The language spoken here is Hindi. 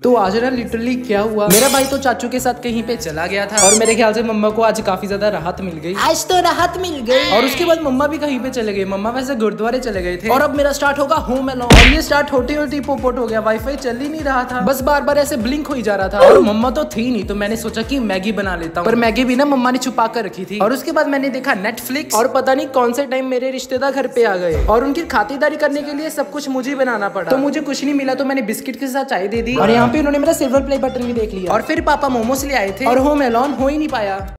तो आज ना लिटरली क्या हुआ, मेरा भाई तो चाचू के साथ कहीं पे चला गया था और मेरे ख्याल से मम्मा को आज काफी ज्यादा राहत मिल गई। आज तो राहत मिल गई। और उसके बाद मम्मा भी कहीं पे चले गए। मम्मा वैसे गुरुद्वारे चले गए थे। और अब मेरा स्टार्ट होगा होम अलोन। और ये स्टार्ट होते होते पोपट हो गया। वाईफाई चल ही नहीं रहा था, बस बार बार ऐसे ब्लिंक हो ही जा रहा था। और मम्मा तो थी नहीं, तो मैंने सोचा कि मैगी बना लेता हूँ। पर मैगी भी ना मम्मा ने छुपा कर रखी थी। और उसके बाद मैंने देखा नेटफ्लिक्स। और पता नहीं कौन से टाइम मेरे रिश्तेदार घर पे आ गए और उनकी खातिरदारी करने के लिए सब कुछ मुझे बनाना पड़ा। तो मुझे कुछ नहीं मिला, तो मैंने बिस्किट के साथ चाय दे दी। और यहाँ पे उन्होंने मेरा सिल्वर प्ले बटन भी देख लिया। और फिर पापा मोमोस ले आए थे और होम अलोन हो ही नहीं पाया।